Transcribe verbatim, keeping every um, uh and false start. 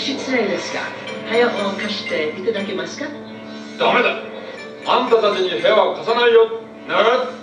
失礼ですが、部屋を貸していただけますか？ ダメだ。あんたたちに部屋は貸さないよ。ね。